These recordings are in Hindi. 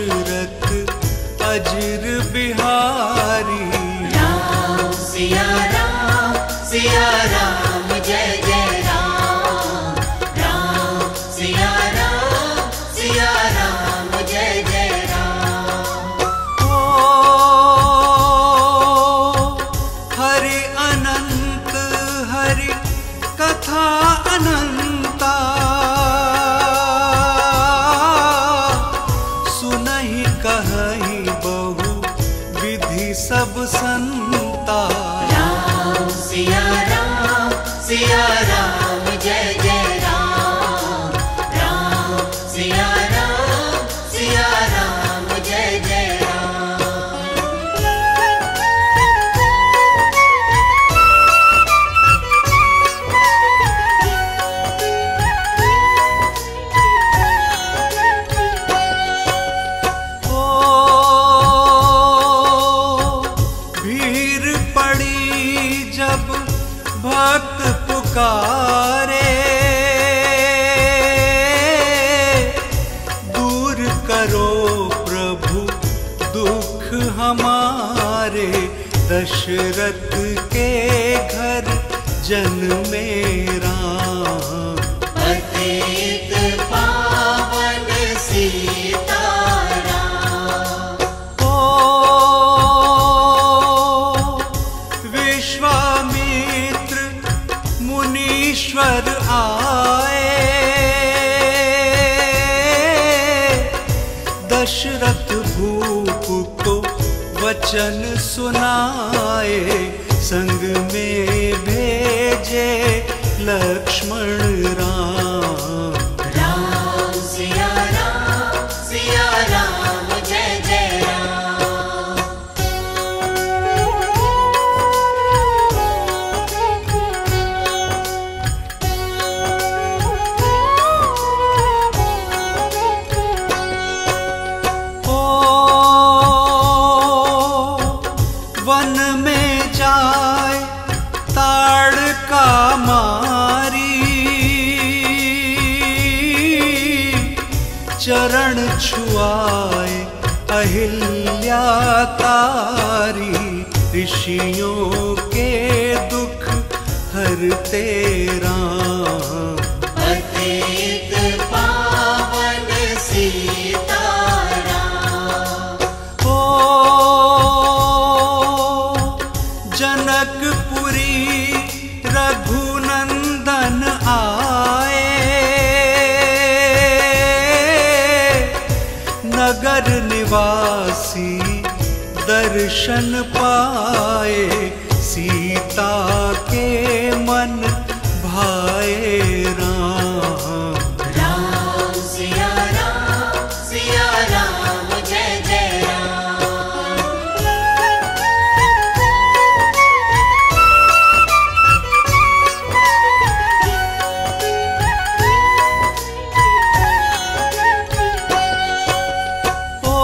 दशरथ अजर बिहारी। राम सिया राम जय जय राम। राम सिया राम जय जय राम। ओ हरि अनंत हरि कथा अनंता, सुनहि कहहि बहु विधि सब संता। राम सिया राम जय जय राम। राम सिया राम जय जय भक्त पुकारे, दूर करो प्रभु दुख हमारे। दशरथ के घर जन्मे राम, पतित पावन सीताराम। ओ विश्वामित्र मुनीश्वर आए, दशरथ भूप को वचन सुनाए। संग में भेजे लक्ष्मण राम। राम सिया राम जय जय राम। वन में जाए ताड़का मारी, चरण छुआए अहिल्या तारी। ऋषियों के दुख हरते राम, पतित पावन सीताराम। ओ जनकपुरी रघुनंदन आए, नगर निवासी दर्शन पाए। सीता के मन भाए राम। राम सिया राम जय जय राम। ओ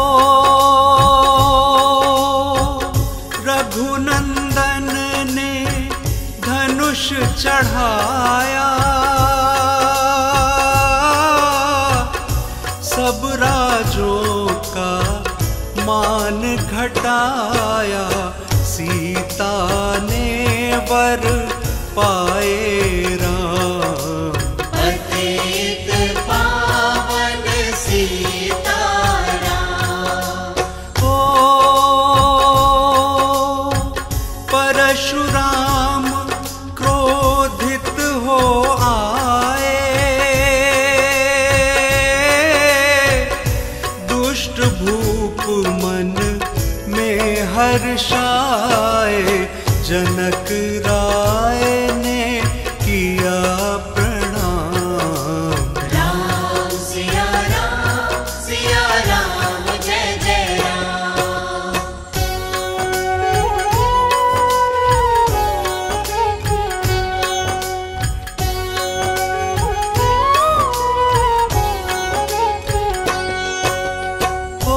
रघुनंदन ने धनुष चढ़ाया, सब राजों का मान घटाया। सीता ने वर पाए राम, पतित पावन सीताराम। ओ परशुराम क्रोधित हो आए, दुष्ट भूप मन में हर्षाए। जनक राय ने किया प्रणाम। राम सिया राम जय जय राम। ओ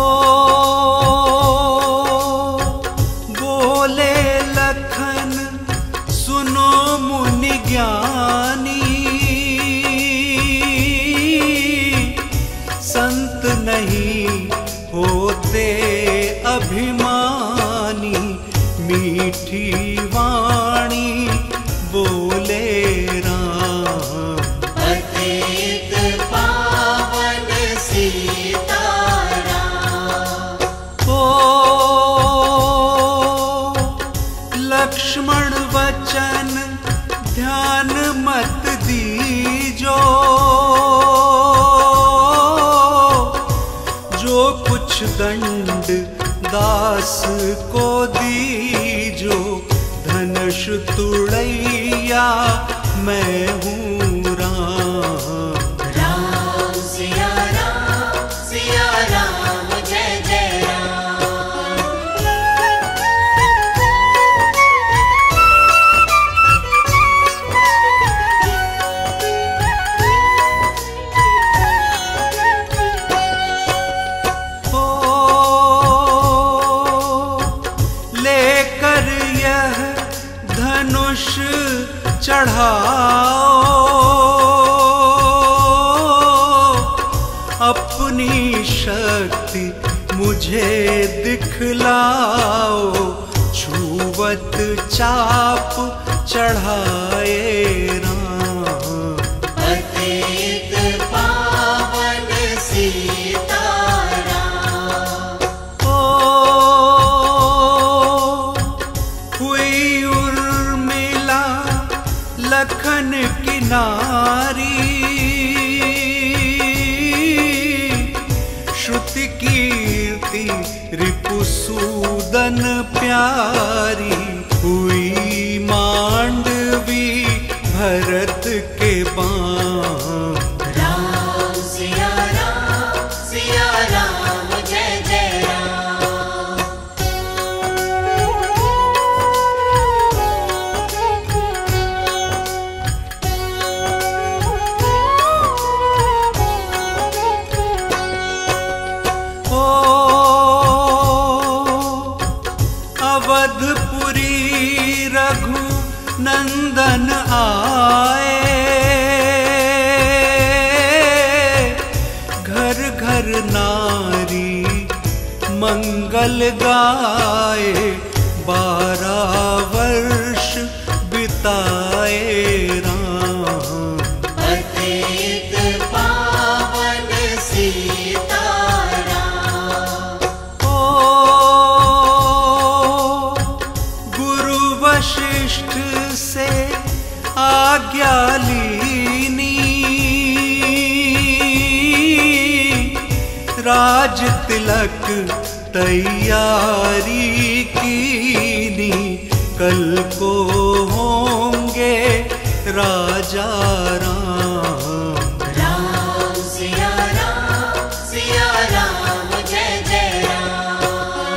बोले लखन सुनो मुनि होते अभिमानी, मीठी वाणी बोले राम। पतित पावन सीताराम। ओ लक्ष्मण वचन ध्यान मत दीजो, जो कुछ दंड दास को दीजो, धनुष तुड़ैया मैं हूँ राम। राम सिया राम जय जय राम। ओ लेकर यह धनुष चढ़ाओ, अपनी शक्ति मुझे दिखलाओ, छुवत चाप चढ़ाए राम। पतित पावन सीताराम। ओ हुई उर्मिला लखन की नारी, श्रुति कीर्ति रिपुसूदन प्यारी, हुई मांडवी भरत के बाम। राम सिया राम जय जय राम। ओ अवधपुरी रघु नंदन आए, घर घर नारी मंगल गाए, 12 वर्ष बिताए राम। पतित पावन सीताराम। ओ गुरु वशिष्ठ से आज्ञा लीनी, राज तिलक तैयारी कीनी, कल को होंगे राजा राम। राम सिया राम जय जय राम।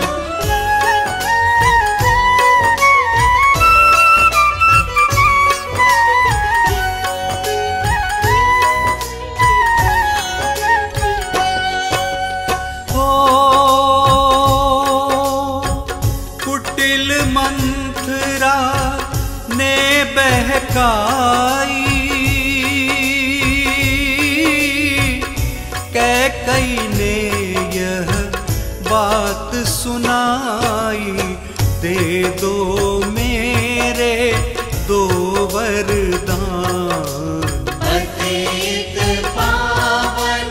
ओ कुटिल मंथरा ने बहकाई, कैकई ने यह बात सुनाई, दे दो मेरे 2 वरदान। पतित पावन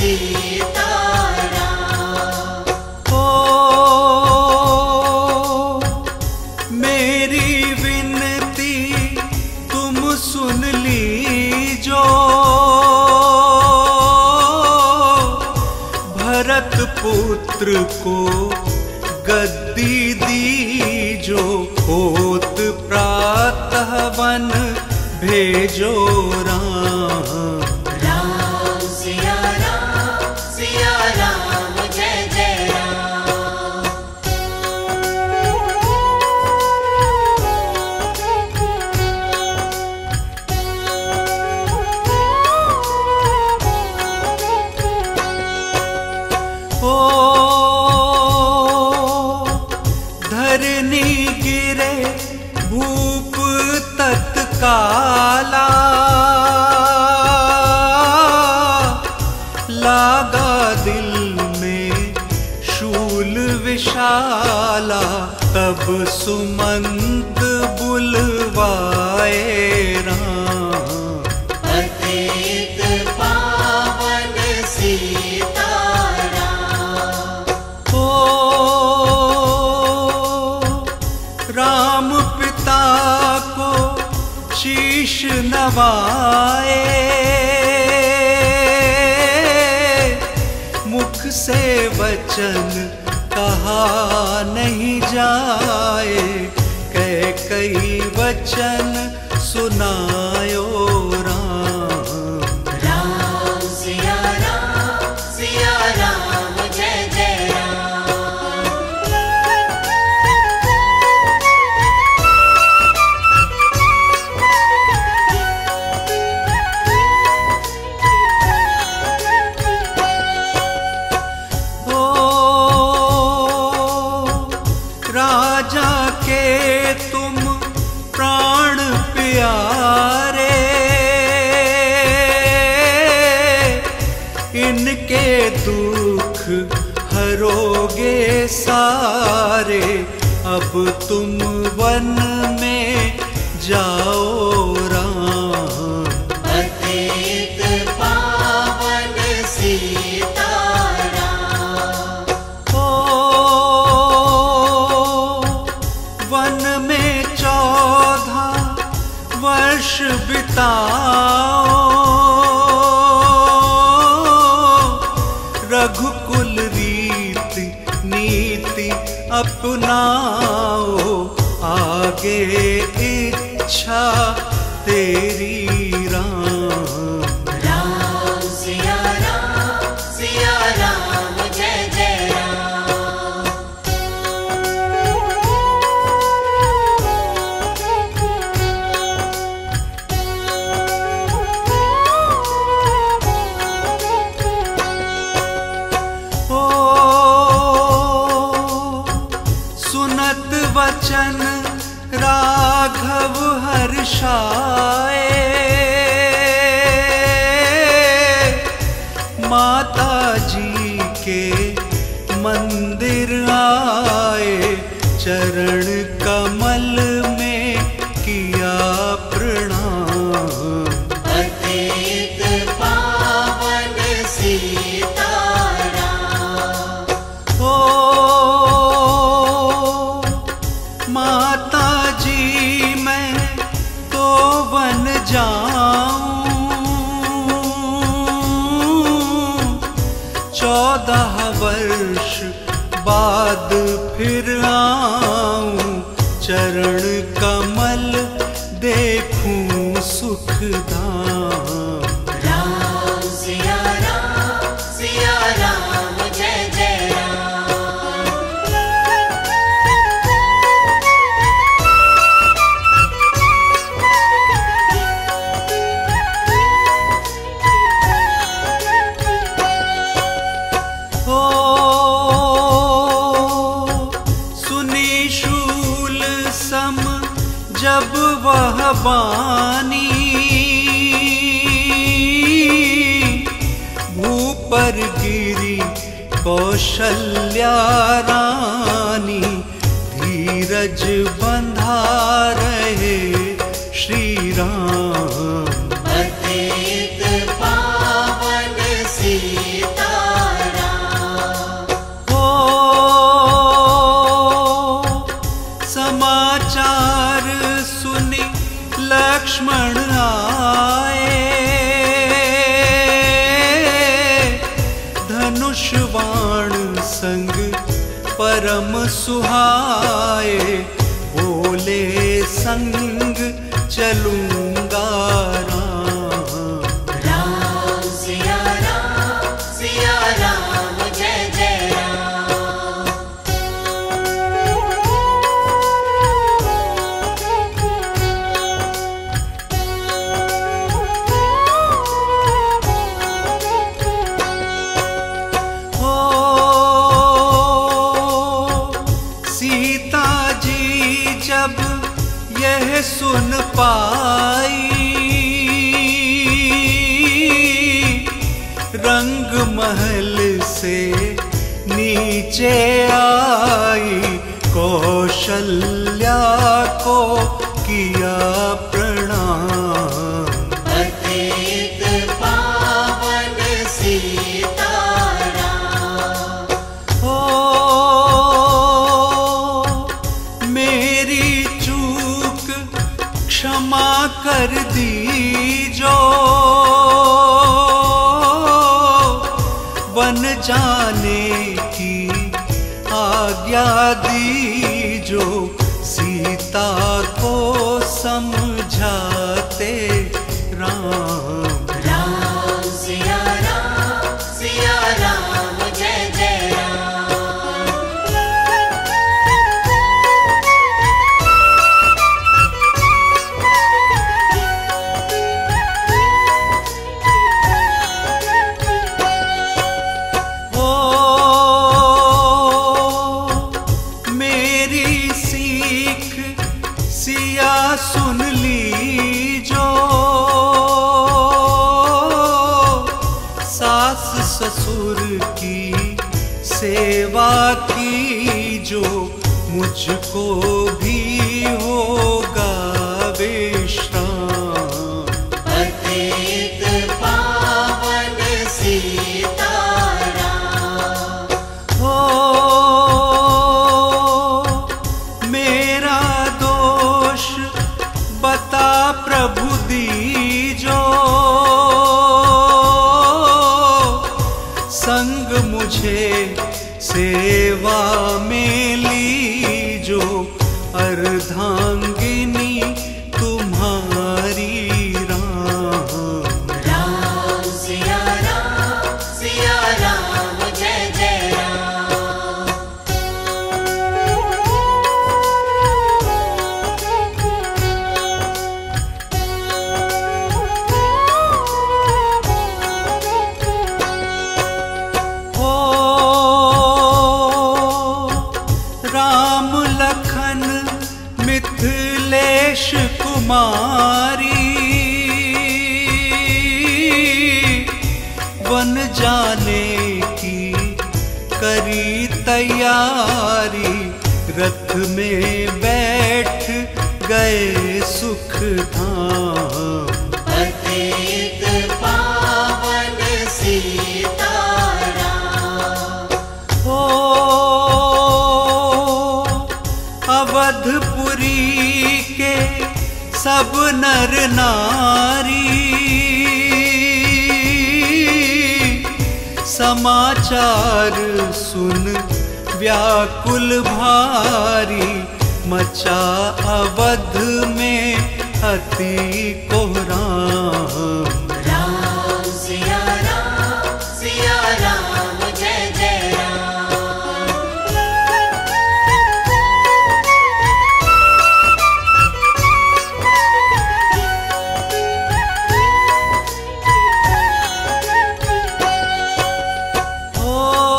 सीताराम। ओ मेरी विनती तुम सुन लीजो, भरत पुत्र को गद्दी दीजो, होत प्रातः वन भेजो राम। राम सिया राम जय जय राम। ओ धरनी गिरे भूप तत्काला, शाला तब सुमंत बुलवाए राम। पतित पावन सीताराम। ओ राम पिता को शीश नवाए, मुख से वचन कहा नहीं जाए, कई वचन सुनायो राम। राम सिया राम जय जय राजा के तुम प्राण प्यारे, इनके दुख हरोगे सारे, अब तुम वन में जाओ राम। पतित पावन सीताराम। वन में 14 वर्ष बिताओ, रघुकुल रीति नीति अपनाओ, आगे इच्छा तेरी राम। राम सिया राम जय जय सुनत वचन राघव हर्षाए, माता जी के मंदिर आए, चरण कमल में किया प्रणाम। पतित पावन सीताराम। ओ माता जी मैं तो वन जाऊं, 14 वर्ष बाद फिर आऊं, चरण कमल देखूं सुखधाम। राम सिया राम जय जय सुनी शूल सम जब वह बानी, भूपर गिरी कौशल्या रानी, धीरज बंधा रहे श्री राम। पतित पावन सीताराम। समाचार सुनी लक्ष्मण आए, धनुष बाण संग परम सुहाए, बोले संग चलूंगा राम। राम सिया राम जय जय सीता जी जब यह सुन पाई, रंग महल से नी नीचे आई, कौशल्या को किया प्रणाम। पतित पावन सीताराम। ओ मेरी चूक क्षमा कर दीजो, वन जाने की आज्ञा दीजो, सीता को समझाते राम। राम सिया राम जय जय राम। ओ मेरी सीख सिया सुन लीजो, सास ससुर की सेवा कीजो, मुझको भी होगा विश्राम। पतित पावन सीताराम। हो मेरा दोष बता प्रभु दीजो, संग मुझे सेवा में लीजो, अर्धांगिनी तुम्हारी राम। राम सिया राम जय जय राम। ओ राम लखन मिथिलेश कुमारी, वन जाने की करी तैयारी, रथ में बैठ गए सुख धाम। पतित पावन सीताराम। ओ अवधपुरी के सब नर नारी, समाचार सुन व्याकुल भारी, मचा अवध में अति कोहराम। राम सिया राम जय जय राम। ओ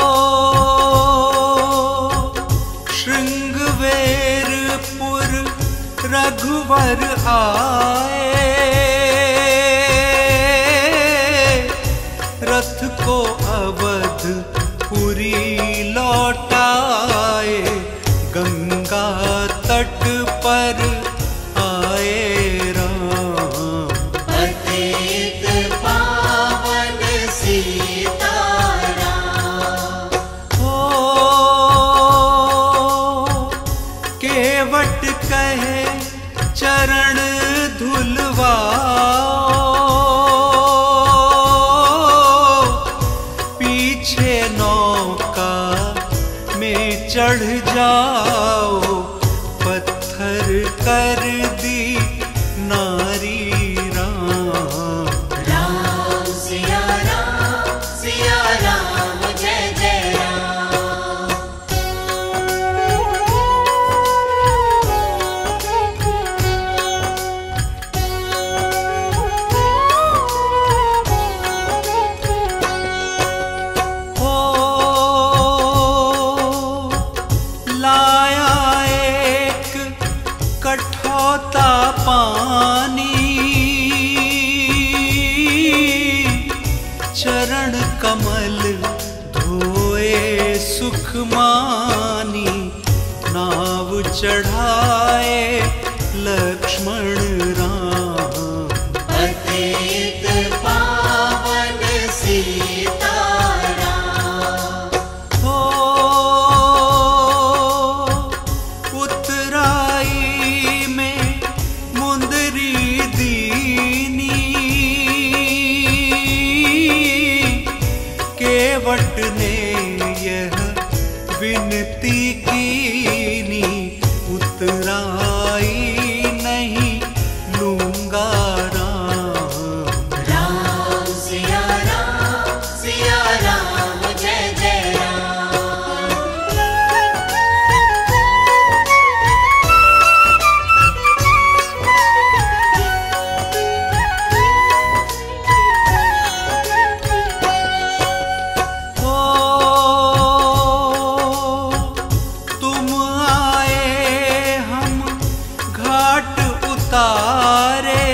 श्रृंगवेरपुर रघुवर आए, रथ को अवधपुरी लौटाए, गंगा तट पर आए राम। पतित पावन सीताराम। ओ केवट कहे चरण धुलवाओ, पीछे नौका में चढ़ जाओ, पत्थर कर दी नारी राम। राम सिया राम जय जय राम। ओ लाया एक कठौता मानी नाव चढ़ाए लक्ष्मण राम। पतित पावन सीताराम। हो उतराई में मुंदरी दीनी, केवट ने यह विनती कीनी, उतराई नहीं लूंगा राम। राम सिया राम जय जय राम। हो तुम आए हम घाट उतारे,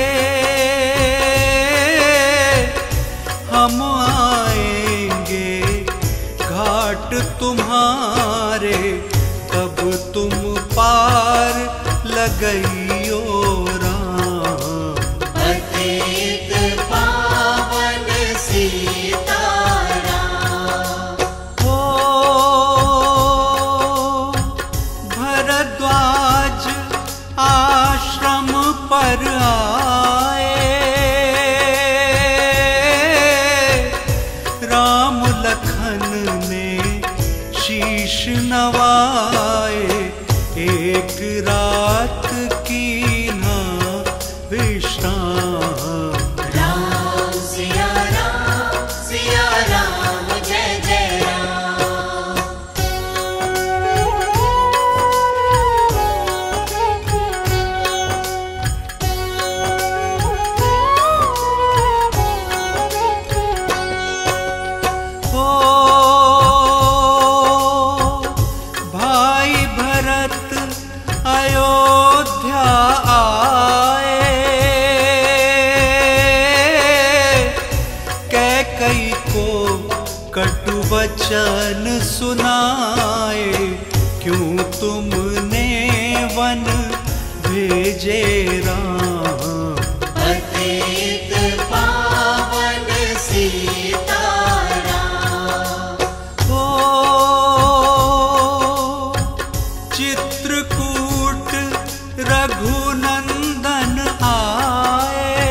हम आएंगे घाट तुम्हारे, तब तुम पार लगइयो राम। पतित पावन सीताराम। हो भरद्वाज आश्रम पर आए, राम लखन ने शीश नवाए, एक रात की ना विश्राम। राम सिया राम जय जय राम। हो भाई भरत अयोध्या आए, कैकई को कटु वचन सुनाए, क्यों तुमने वन भेजे राम। पतित पावन सीताराम। हो चित्रकूट रघुनंदन आए,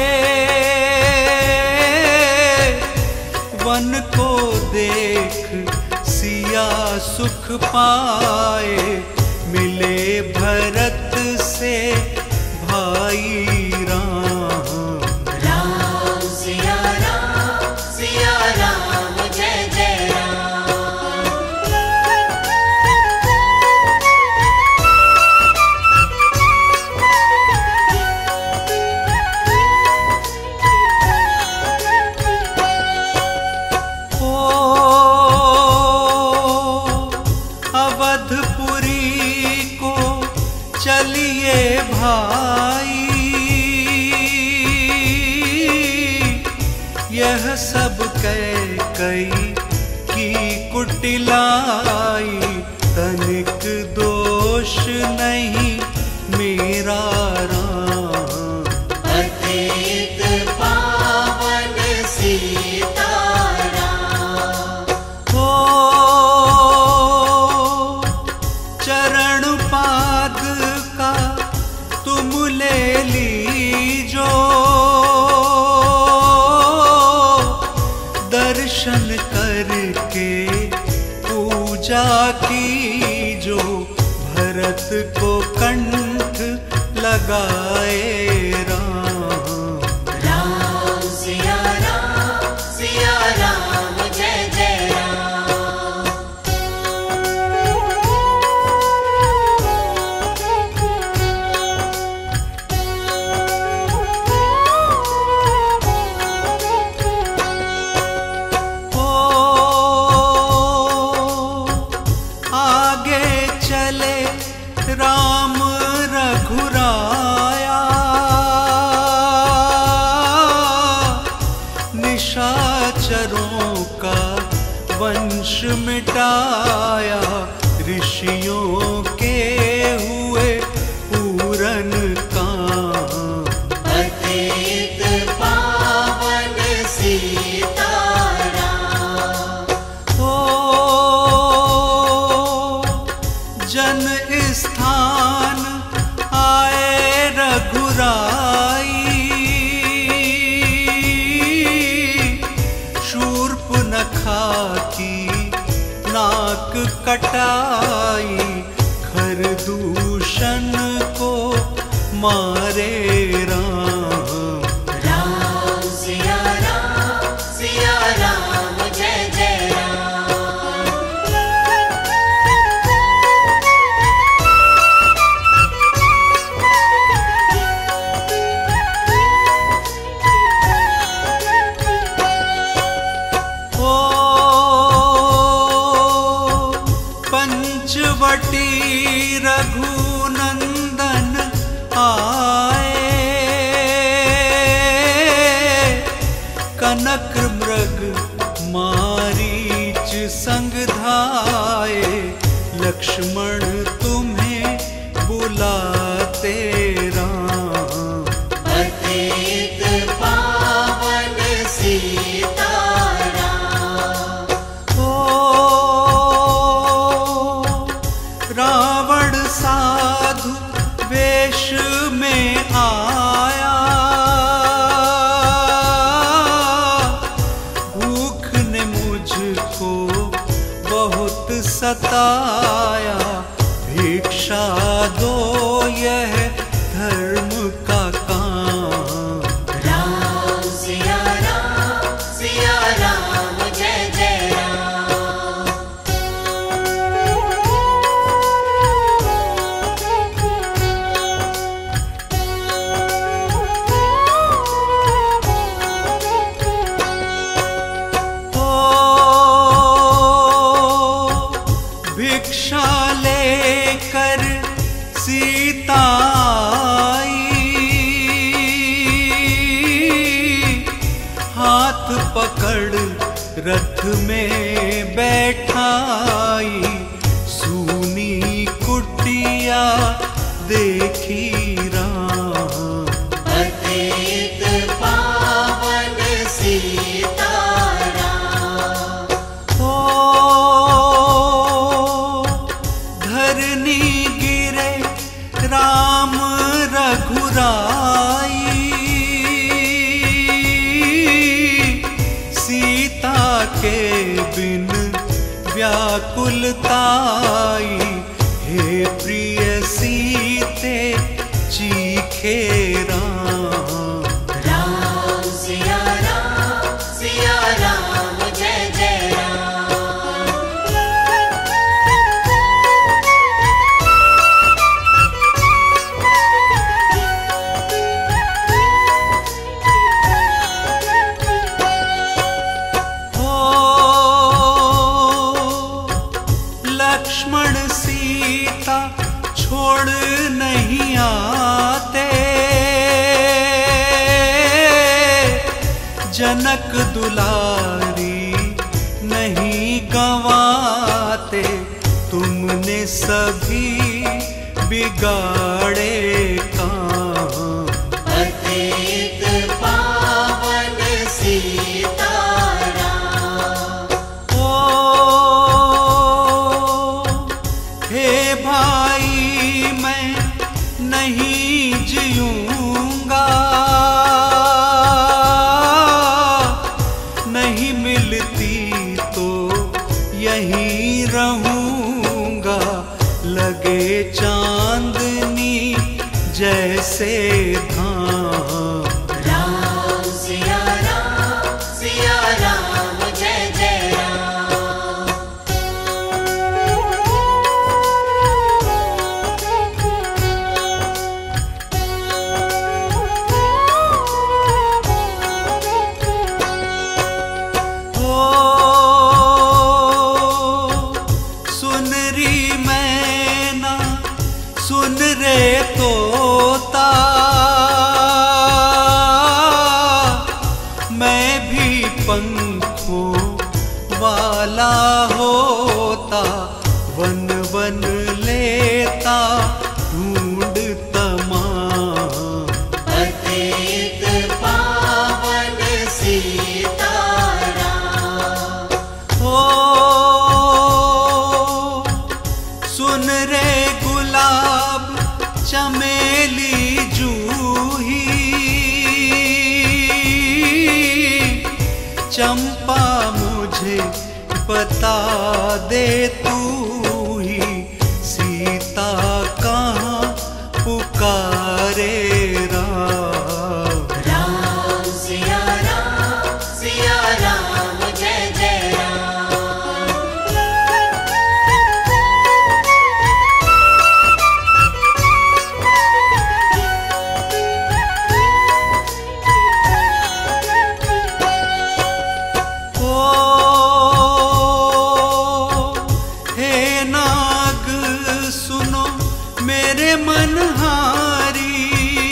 वन को देख सिया सुख पाए, मिले भरत से भाई राम। राम सिया राम जय जय राम। हो अवधपुरी को चलिए भाई, यह सब कैकई की कुटिलाई, तनिक दोष नहीं मेरा राम। पतित पावन सीताराम। हो चरण पाद का तुम ले लीजो, दर्शन करके पूजा कीजो, भरत को कंठ लगाए राम। राम सिया राम जय जय राम। हो आगे चले राम रघुराया, निशाचरों का वंश मिटाया, स्थान आए रघुराई, शूर्पनखा की नाक कटाई, खरदूषण को मारे राम। राम सिया राम जय जय राम। ओ पंचवटी रघुनंदन आए, कनक मृग मारीच संग धाये, लक्ष्मण तुम्हें बुलाते राम। पतित पावन सीताराम। ओ रावण साधु वेश में आया, भूख ने मुझको बहुत सताया, भिक्षा दो यह धर्म का काम। राम सिया राम जय जय राम। ओ भिक्षा लेकर सीता आई, हाथ पकड़ रथ में बैठाई, सूनी कुटिया देखी राम। पतित पावन सीताराम। ओ धरनी गिरे राम रघुराई, सीता के बिन व्याकुलताई, हे प्रिय सीते चीखे राम। राम सिया राम जय जय राम। ओ लक्ष्मण सीता छोड़ नहीं आते, जनक दुलारी नहीं गंवाते, तुमने सभी बिगाड़े काम। पतित पावन सीताराम। ओ हे भाई मैं नहीं जीऊंगा, नहीं मिलती तो यहीं रहूंगा, लगे चांदनी जैसे धाम। राम सिया राम जय जय राम। ओ सुनरी मैना सुन रे तोता, मैं भी पंखों वाला होता, वन वन लेता ढूंढ तमाम। पतित पावन सीताराम। ओ सुन रे गुलाब बता दे तू ही सीता कहाँ पुकारे राम। राम सिया राम जय जय राम। मेरे मनहारी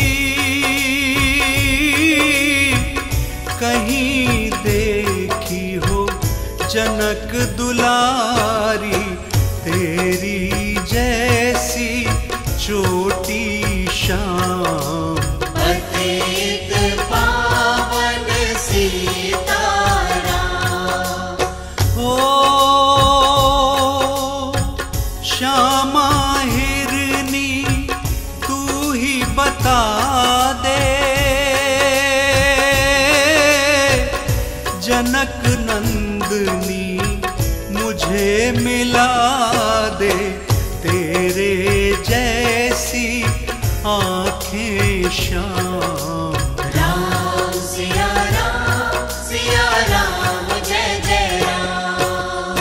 कहीं देखी हो जनक दुलारी, तेरी जैसी चोटी शाम। पतित पावन सीताराम। ओ श्यामा बता दे जनक नंदनी मुझे मिला दे, तेरे जैसी आँखें श्याम। राम सिया राम जय जय राम।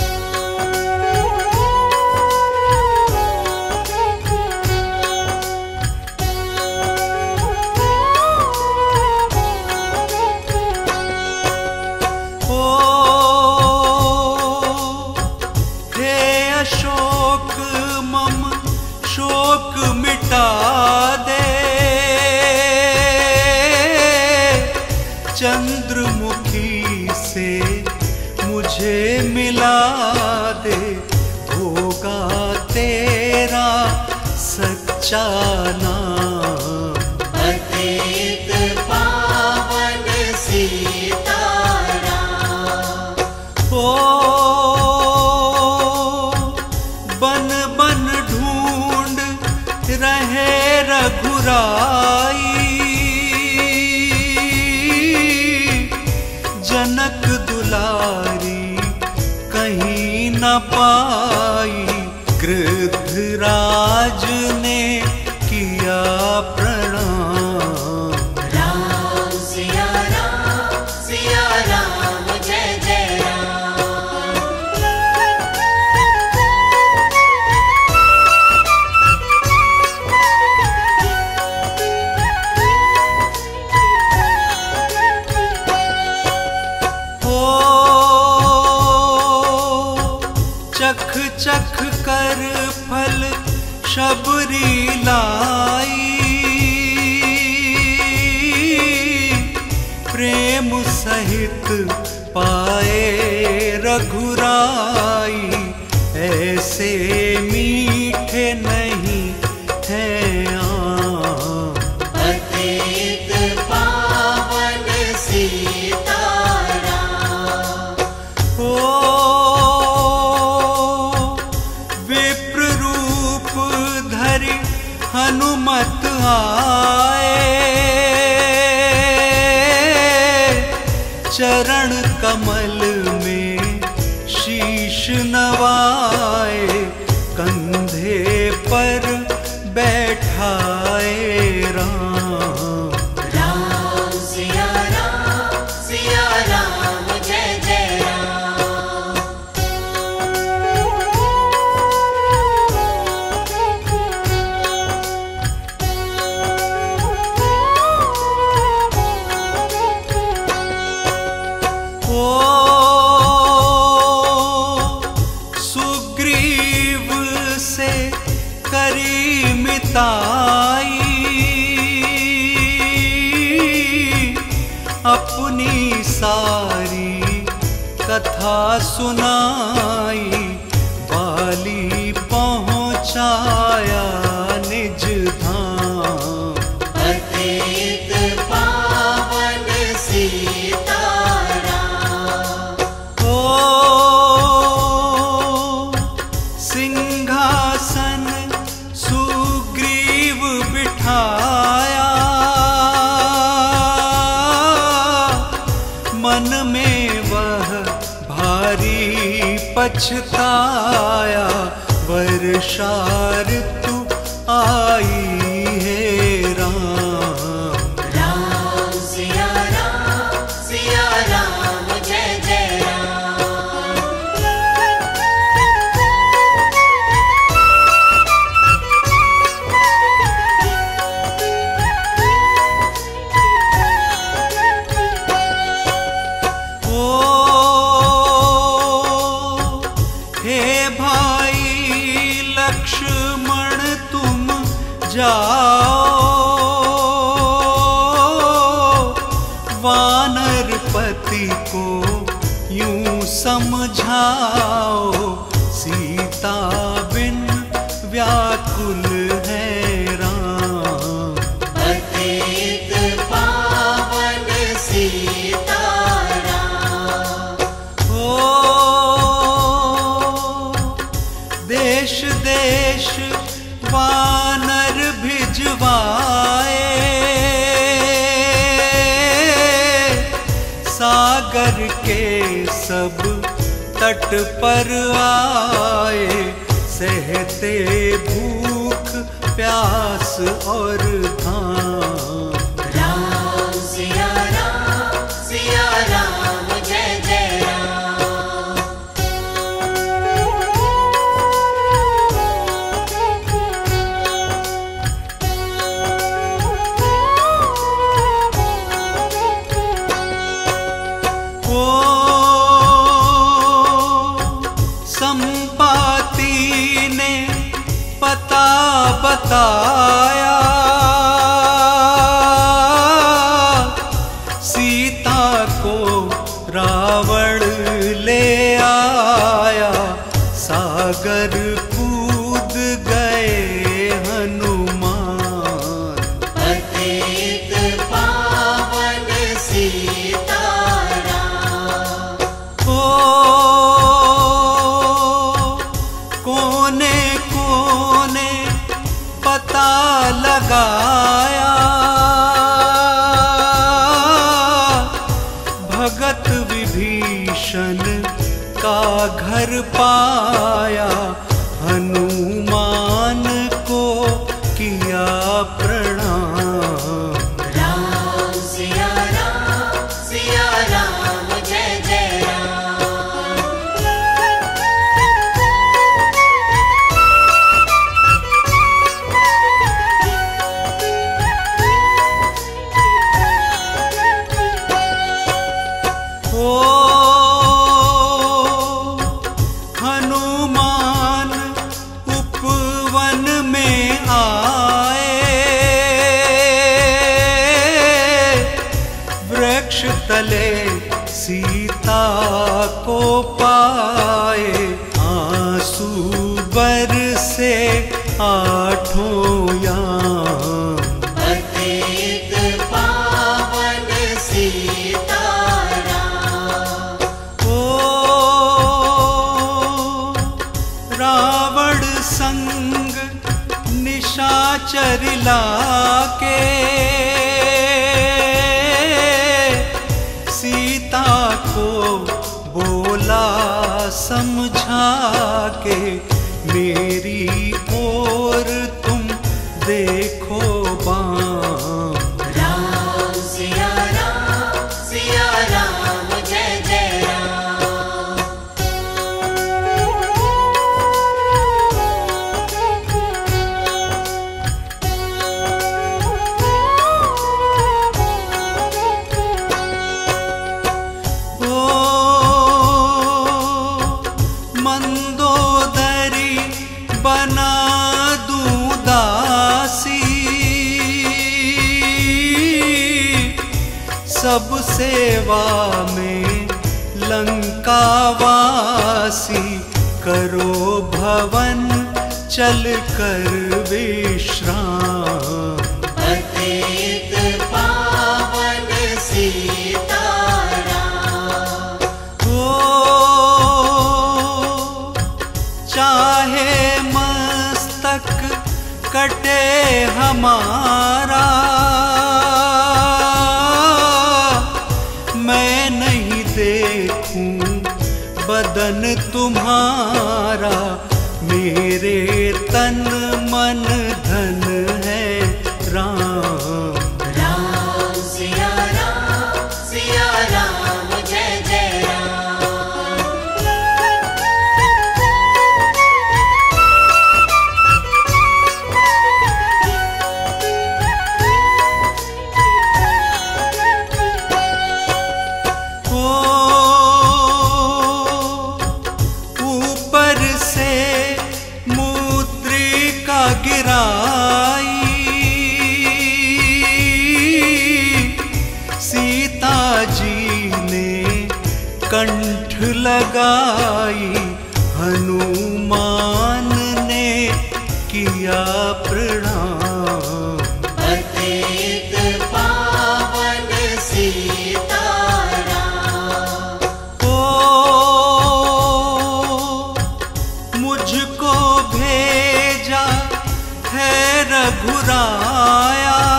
शोक मम शोक मिटा दे, चंद्रमुखी से मुझे मिला दे, होगा तेरा सच्चा नाम। पतित पावन सीताराम। बन बन ढूंढ रहे रघुराई, जनक दुलारी कहीं न पाई, गृद्धराज ने किया प्रणाम। राम सिया राम जय जय राम। चख चख कर फल शबरी लाई, प्रेम सहित पाए रघुराई, ऐसे मीठे नहीं हैं आम। पतित पावन सीताराम। विप्र रूप धरि हनुमत आए, चरण कमल में शीश नवाए, कंधे पर बैठाए राम। राम सिया राम जय जय राम। सुग्रीव से करी मिताई, अपनी सारी कथा सुनाई, बाली पहुँचाया निज धाम। पतित पावन सीताराम। सिंहासन सुग्रीव बिठाया, मन में वह भारी पछताया, वर्षा ऋतु आई है राम। राम सिया राम जय जय राम। ओ हे भाई लक्ष्मण तुम जाओ, वानरपति को यूं समझाओ, सीता बिन व्याकुल है राम। पतित पावन सीताराम। ओ देश देश वानर भिजवाए, सागर के सब तट पर आए, सहते भूख प्यास और घाम। राम सिया राम जय जय राम। ओ संपाति ने पता बताया, सीता को रावण ले आया, सागर कूद गए हनुमान। पतित पावन सीताराम। ओ कोने कोने पता लगाया, भगत विभीषण का घर पाया, हनुमान को किया प्रणाम। राम सिया राम जय जय राम। ओ हनुमान उपवन में आए, वृक्ष तले सीता को पाए, आंसू बरसे आठों याम। पतित पावन सीताराम। ओ रावण संग निशाचर लाके, सीता को बोला समझा के, मेरी ओर तुम देखो बाम। राम सिया राम जय जय राम। ओ मंदोदरी बना दूं दासी, सब सेवा में लंकावासी, करो भवन चल कर विश्राम। पतित पावन सीताराम। ओ चाहे मस्तक कटे हमारा, मैं नहीं देखूं बदन तन तुम्हारा मेरे तन मन धन है राम। राम सिया राम जय जय राम। ऊपर से मुद्रिका गिराई सीता जी ने कंठ लगाई हनुमान ने किया प्रणाम। पतित पावन सीताराम। मुझको भेजा है रघुराया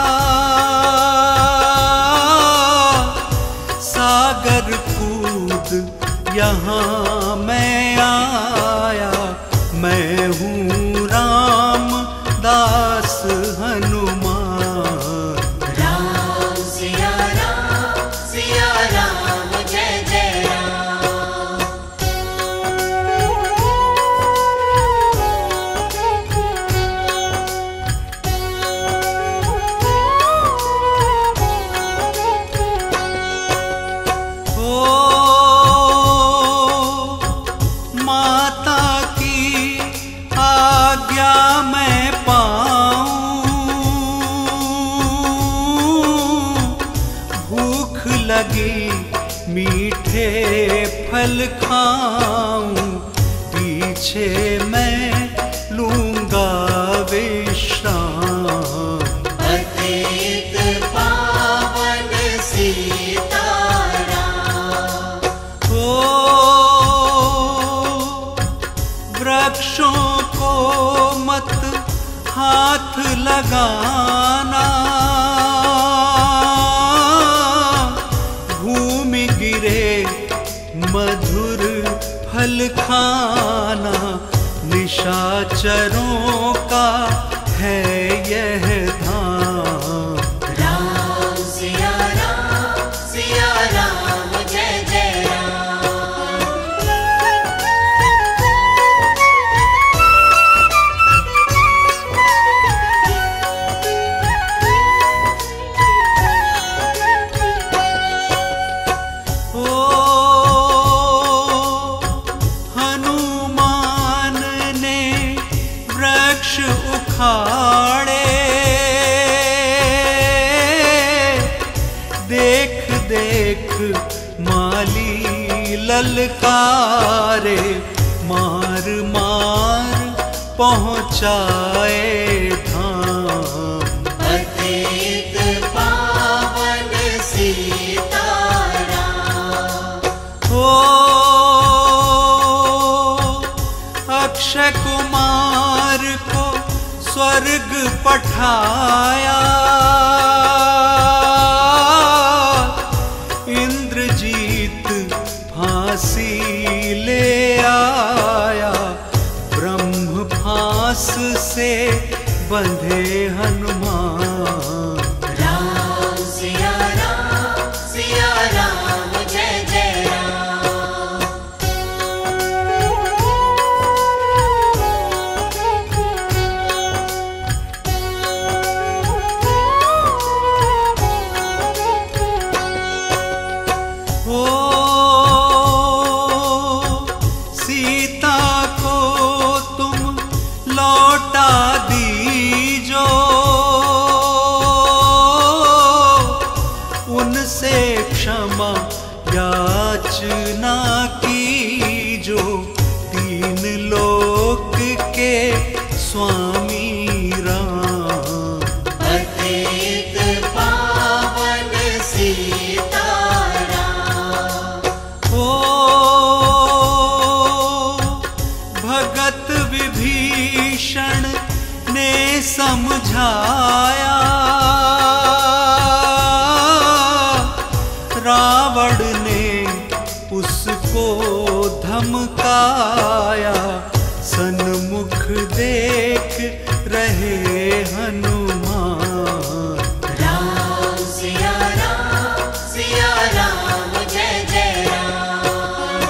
सागर कूद यहाँ मैं आया। मैं हूँ राम दास हनुमान। राम सिया राम जय जय राम। माता की आज्ञा मैं पाऊं भूख लगी मीठे फल खाऊं पीछे मैं लूंगा विश्राम। पतित पावन सीताराम। वृक्षों को मत हाथ लगाना भूमि गिरे मधुर फल खाना। निशाचरों का है यह धाम। राम सिया राम जय जय राम। हनुमान ने वृक्ष उखाड़े देख देख माली ललकारे मार मार पहुँचाए धाम। पतित पावन सीताराम। अक्षय कुमार को स्वर्ग पठाया इंद्रजीत फांसी ले आया। ब्रह्म फांस से बंधे हनुमान। राम सिया राम जय जय राम। सीता को तुम लौटा दीजो उनसे क्षमा याचना कीजो। तीन लोक के स्वामी राम। पतित पावन सीताराम। भगत विभीषण ने समझाया रावण ने उसको धमकाया। देख रहे हनुमान। राम सिया राम जय जय राम।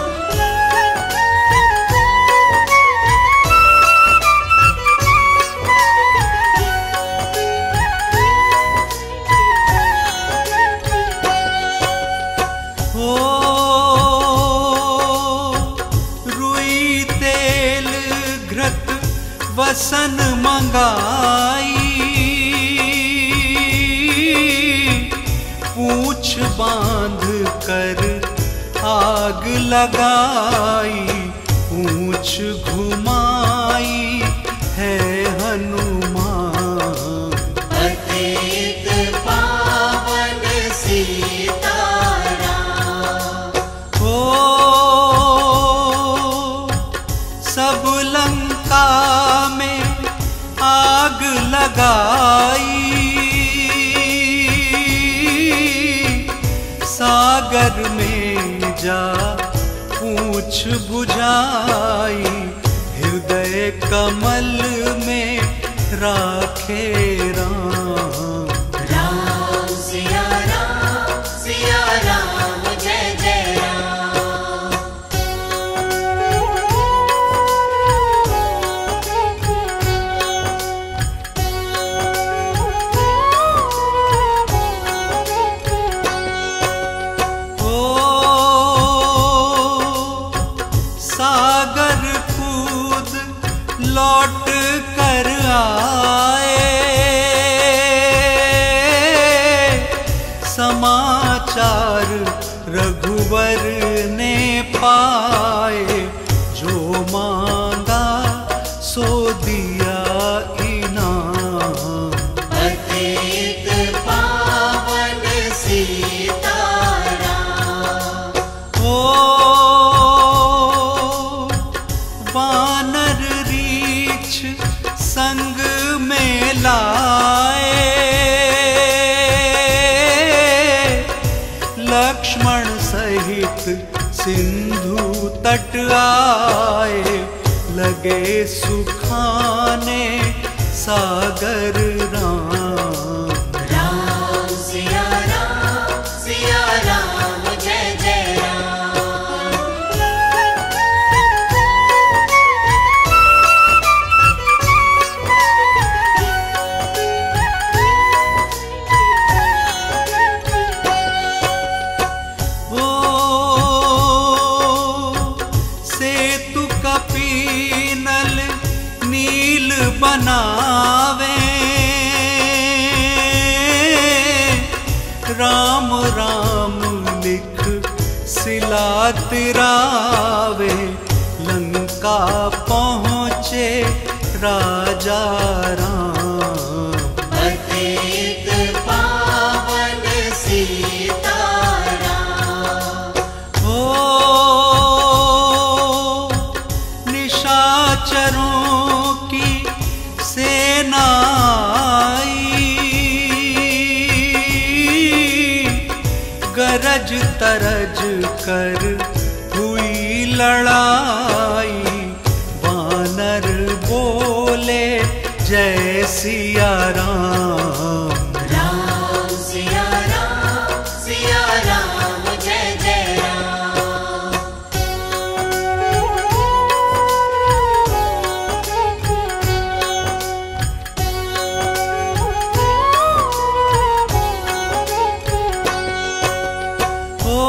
हो रुई तेल घृत वसन मंगाई, पूछ बांध कर आग लगाई, पूछ घुमाई है हनुमान। पतित पावन सीताराम। हो सब लंका में आग लगाई, सागर में जा पूछ बुझाई, हृदय कमल में राखे राम। राम सिया राम जय जय राम। ओ सागर कूद लौट कर आए, समाचार रघुवर ने पाए, जो मांगा सो दिया इनाम। पतित पावन सीताराम। हो वानर रीछ संग में लाए, लक्ष्मण सहित सिंधु तट आए, लगे सुखाने सागर राम। राम सिया राम जय जय राम। ओ सेतु कपीनल नील बनावे, राम राम लिख सिला तिरावे, लंका पहुँचे राजा राम। पतित पावन सीताराम। हो निशाचरों की सेना आई, गरज तरज कर हुई लड़ाई, वानर बोले जय सिया राम। राम सिया राम जय जय राम। हो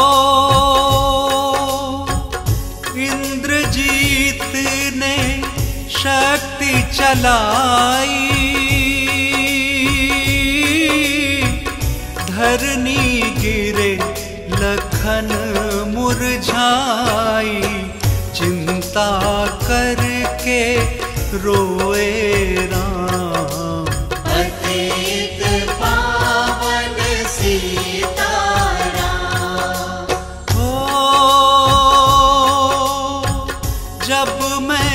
इंद्रजीत ने शक्ति चलाई, धरनी गिरे लखन मुरझाई, चिंता करके रोए राम। पतित पावन सीताराम। हो जब मैं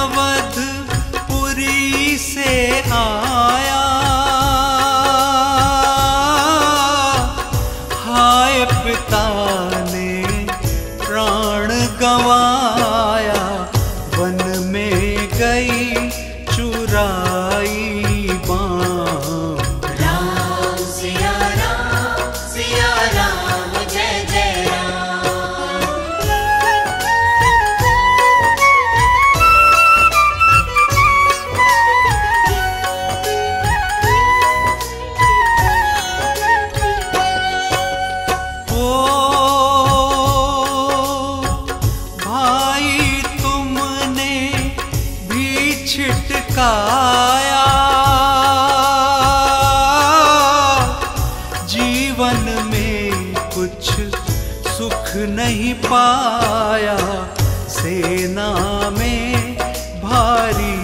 अवधपुरी से आया, हाय पिता ने प्राण गंवाया, वन में गई सुधराई बाम। राम सिया राम जय जय राम। ओ भाई तुमने भी छिटकाया, जीवन में कुछ सुख नहीं पाया, सेना में भारी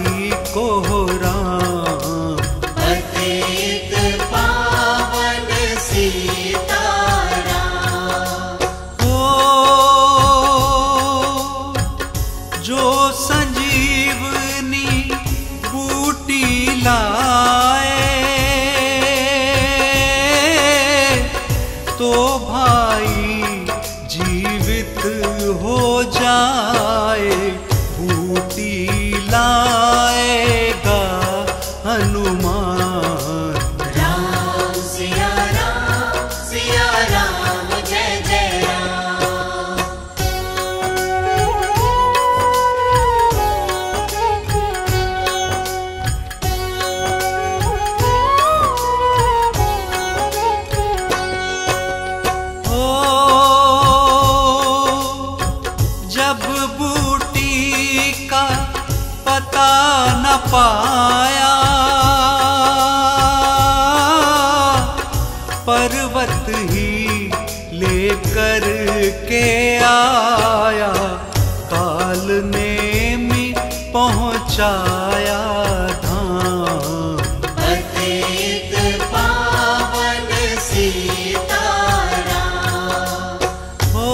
कोहराम। पतित पावन सीताराम। ओ जो संजीवनी बूटी लाए, तो भाई जीवित हो जाए, बूटी लाएगा हनुमान। राम सिया राम जय जय राम। ओ जब बूटी का पता न पाया, पर्वत ही लेकर के आया, काल नेमी पहुँचाया धाम। पतित पावन सीताराम। ओ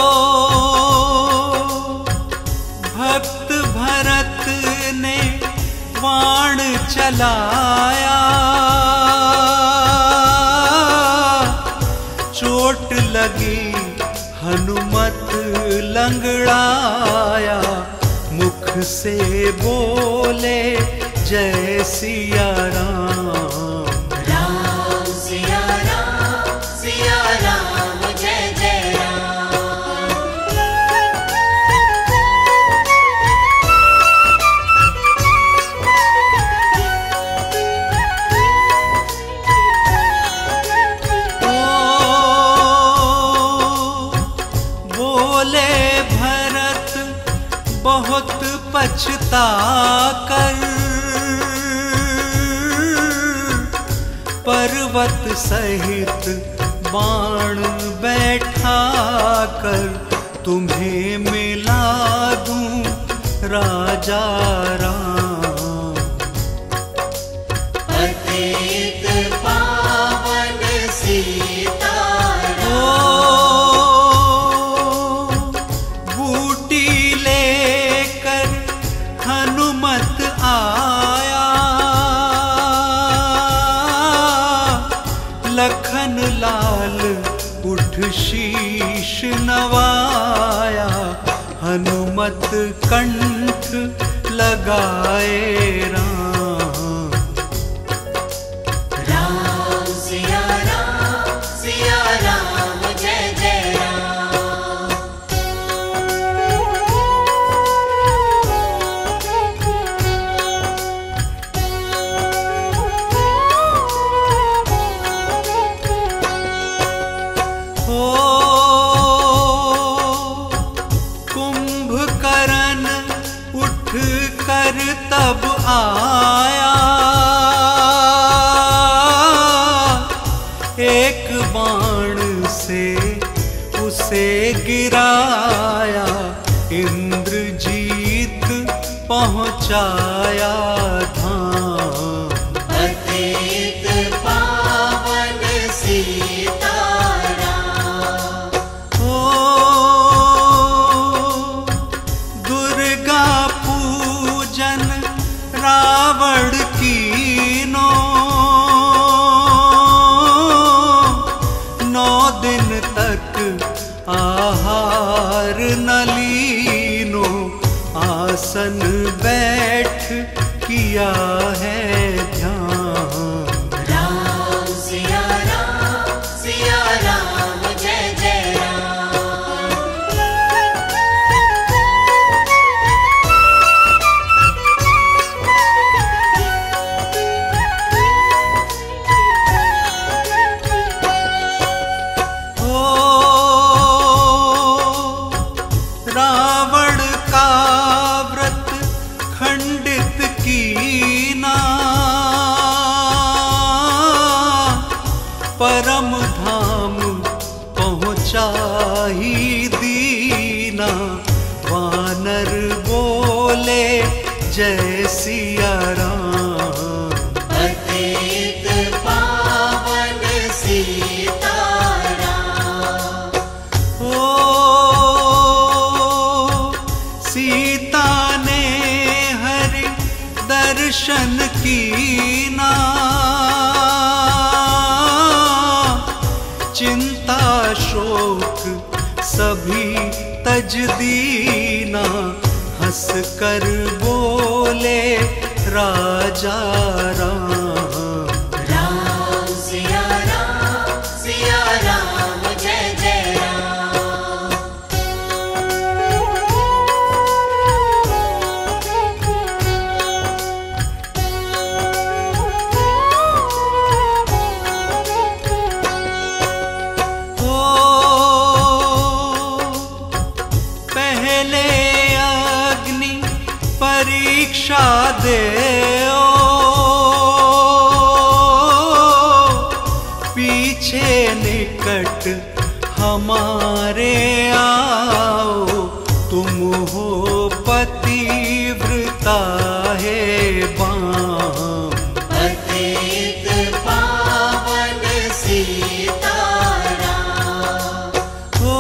भक्त भरत ने बाण चलाया, चोट लगी हनुमत लंगड़ाया, मुख से बोले जय सिया राम। राम सिया राम जय जय राम। ओ बोले भरत बहुत पछता कर, पर्वत सहित बाण बैठा कर, तुम्हें मिला दूं राजा राम। पतित पावन सीताराम। ओ बूटी लेकर हनुमत आया, लखन लाल उठ शीश नवाया, हनुमत कंठ लगाए राम। राम सिया राम जय जय राम। ओ कुंभकर्ण उठ कर तब आया, एक बाण से उसे गिराया, इंद्रजीत पहुँचाया धाम। पतित पावन सीताराम। ओ दुर्गा पूजन रावण कीनो, 9 दिन तक आहार न लीनो, आसन बैठ किया किया है ध्यान। राम सिया राम जय जय राम। ओ रावण का व्रत खंडित कीना, परम धाम पहुँचा ही दीना। वानर बोले जय सिया राम। पतित पावन सीताराम। ओ सीता ने हरि दर्शन कीना, चिंता शोक सभी तज दीना। हंस कर बोले राजा राम। राम सिया राम जय जय राम। ओ पहले अग्नि परीक्षा दे, पीछे निकट हमारे आओ। तुम हो पतिव्रता है बाम। पतित पावन सीताराम। हो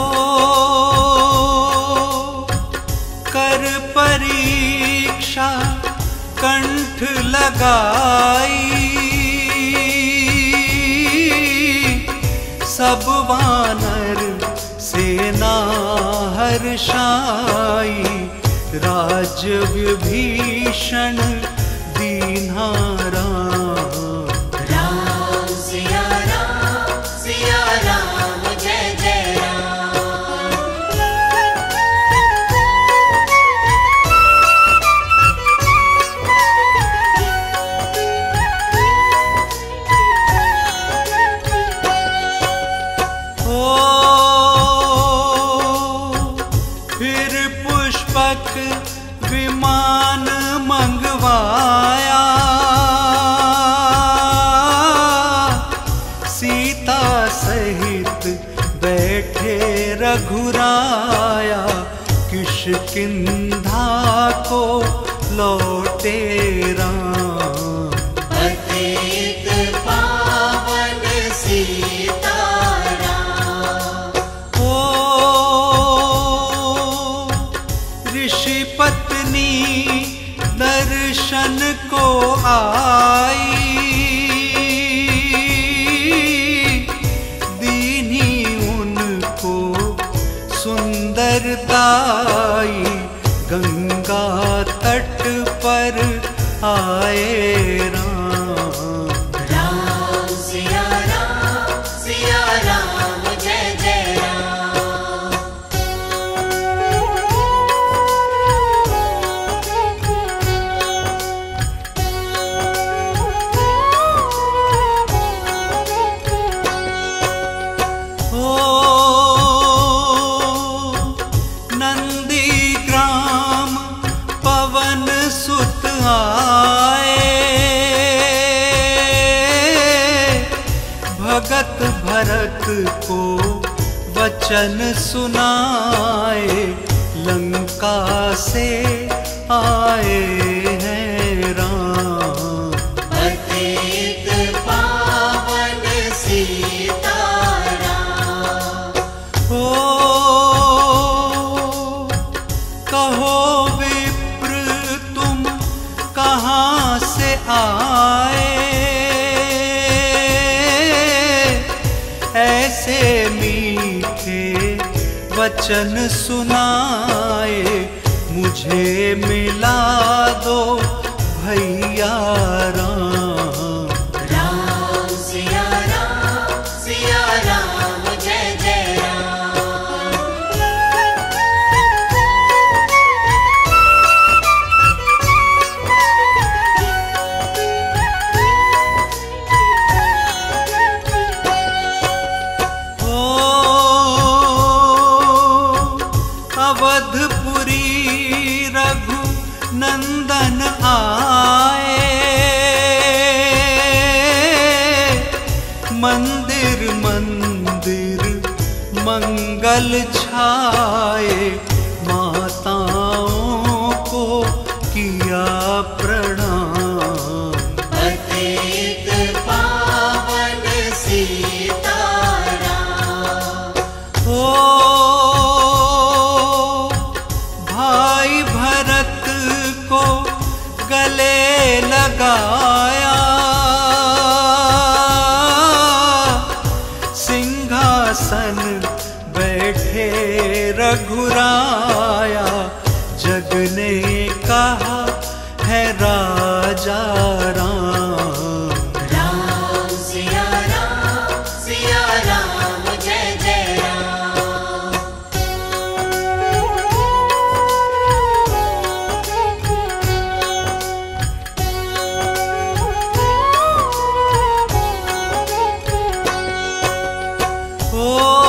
कर परीक्षा कंठ लगाई, सब वानर सेना हर्षाई। राज विभीषण दीन्हा राम। राम सिया राम जय जय राम। ओ फिर पुष्पक विमान मंगवाया, सीता सहित बैठे रघुराया। किष्किंधा को लौटे राम। पतित पावन सीताराम। ओ ऋषि पत्नी दर्शन को आई, दीनी उनको सुंदरताई। गंगा तट पर आए राम। राम सिया राम जय जय राम। ओ नंदी ग्राम पवन सुत आए, भगत भरत को वचन सुनाए। लंका से आए हैं राम। पतित पावन सीताराम। ओ कहो विप्र तुम कहाँ से आए, ऐसे मीठे वचन सुनाए। मुझे मिला दो भैया राम। राम सिया राम जय जय राम। ओ अवधपुरी रघु नंदन आए, मंदिर मंदिर मंगल छाए, माताओं को किया प्रणाम। पतित पावन सीताराम। ओ भाई भरत को गले लगाया, सिंहासन बैठे रघुराया, जग ने कहा है राजा राम। राम सिया राम जय जय राम। ओ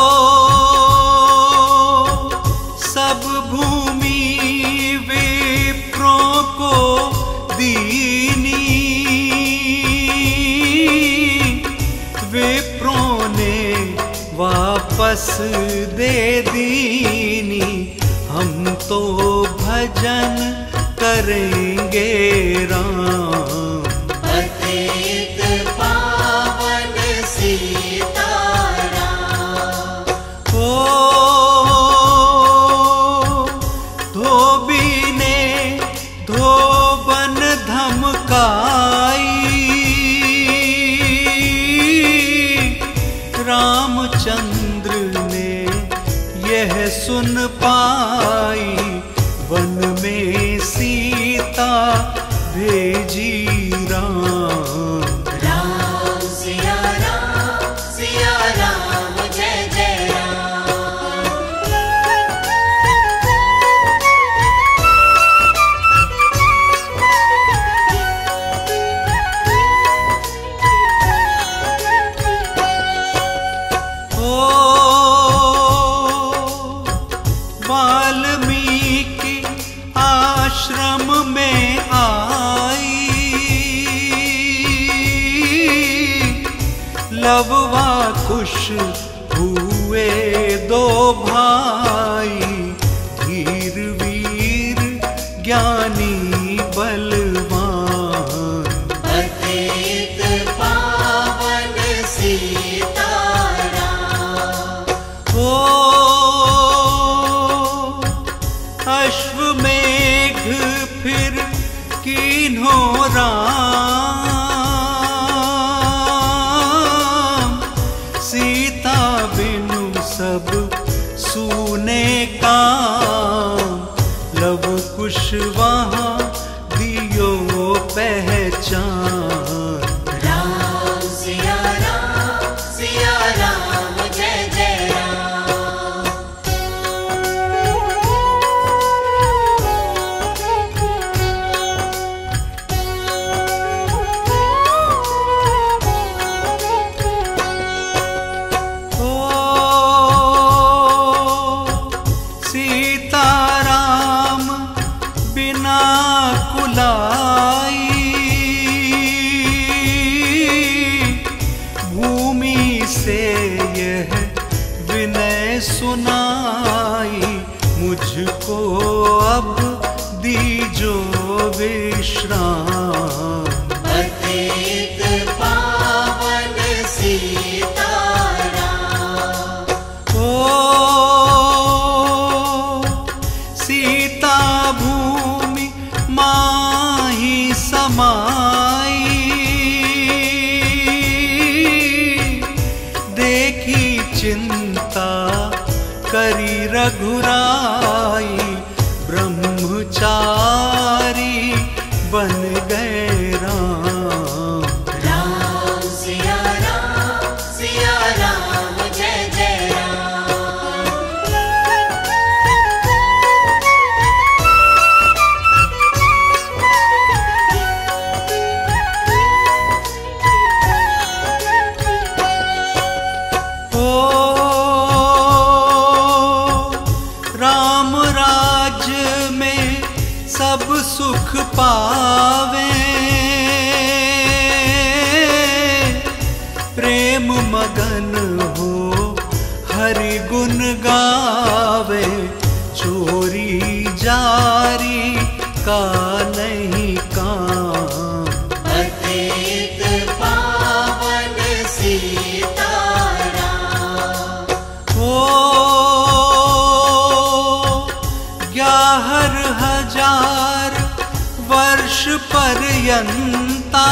सब भूमि विप्रों को दीनी, विप्रों ने वापस दे दीनी, हम तो भजन करेंगे राम। पतित पावन सीताराम। ओ धोबी ने धोबन धमकाई, रामचंद्र ने यह सुन पाई, वन में सीता भेजी राम। राम सिया राम जय जय राम। ओ वाल्मीकि आश्रम में आई, लववा कुश हुए दो भाई, धीर वीर ज्ञानी बलवान। पतित पावन सीताराम। ओ अश्वमेघ फिर कीन्हों राम, सीता बिनु सब सूने काम, लव कुश वहाँ दियो पहचान। राम सिया राम जय जय राम। ओ सीताराम बिना कुलाई, भूमि से यह विनय सुनाई, मुझको अब दीजो विश्राम। पतित पावन सीताराम। ओ सीता भूमि माही समाई, देखी चिंता करी रघुराई, ब्रह्मचारी बन गए गावे, चोरी जारी का नहीं काम। पतित पावन सीताराम। ओ 11,000 वर्ष पर्यंता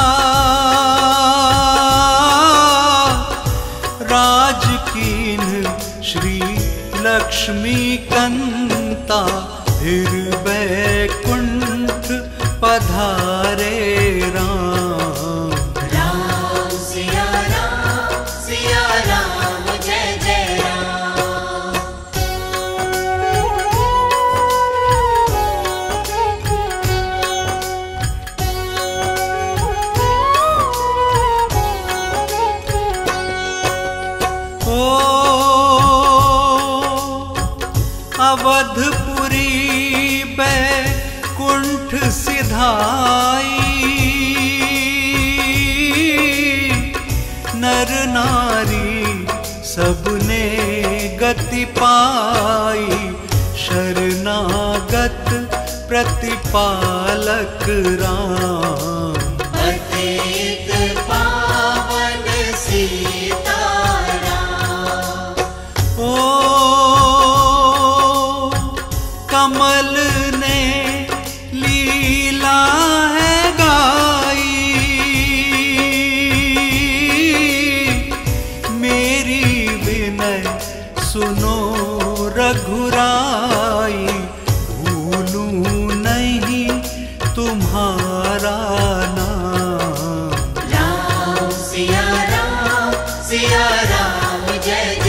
राज कीन श्री लक्ष्मी कंता, फिर बैकुंठ पधारे राम। राम सिया राम जय जय राम। ओ अवधपुरी बैकुंठ सिधाई, नर नारी सबने गति पाई, शरणागत प्रतिपालक राम। पतित पावन सीताराम। ओ कमल ने लीला है गाई, मेरी विनय सुनो रघुराई, भूलूं नहीं तुम्हारा नाम। राम सिया राम जय